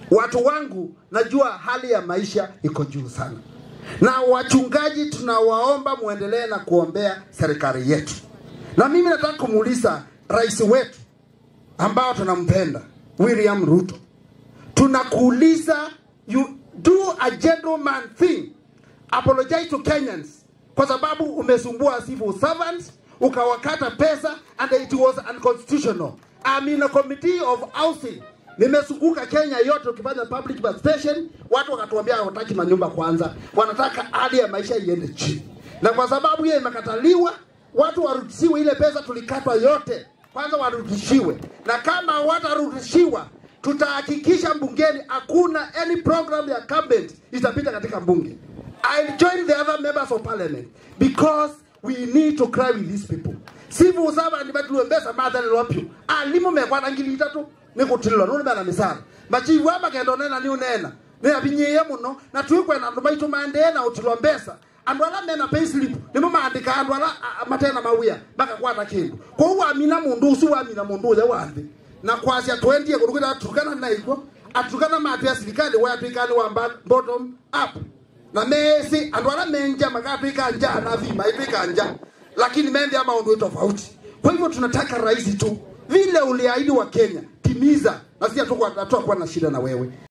Watu wangu, najua hali ya maisha iko juu sana. Na wachungaji tunawaomba muendelee na kuombea serikali yetu. Na mimi nataka kumuuliza rais wetu ambao tunampenda, William Ruto. Tunakuuliza, you do a gentleman thing. Apologize to Kenyans kwa sababu umesumbua civil servants, ukawakata pesa, and it was unconstitutional. I'm in a committee of housing. Nimesunguka Kenya yote ukifanya public bus station, watu wakatuambia hawataki manyumba kwanza, wanataka hali ya maisha iende chini. Na kwa sababu hiyo imekataliwa, watu warudishiwe ile pesa tulikatwa yote. Kwanza warudishiwe. Na kama watarudishiwa, tutahakikisha bungeni hakuna any program ya cabinet itapita katika bunge. I'll join the other members of parliament because we need to cry with these people. Civil servant batuembesa madhali lopyo. Alimu mekwana ngili itatu nikutilwa nuni bana misala. Machivu hapa kendo nena ni unena. Ne abinye muno na tuikwe na ndumaitu maandena utilwa mbesa. Andwala mena payslip ni mama andika andwala matena mawia baka kwata kindu. Kwa huwa amina mundu usuwa amina mundu ya wandi. Na kwa asia 20 ya kudukida atukana na iko atukana matu ya silikali wa apikani wa bottom up. Na mesi andwala menja magatu ikanja na vima ikanja. Lakini mendi ama undu tofauti. Kwa hivyo tunataka rais tu vile uliahidi wa Kenya timiza, na sisi hatukuwa na shida na wewe.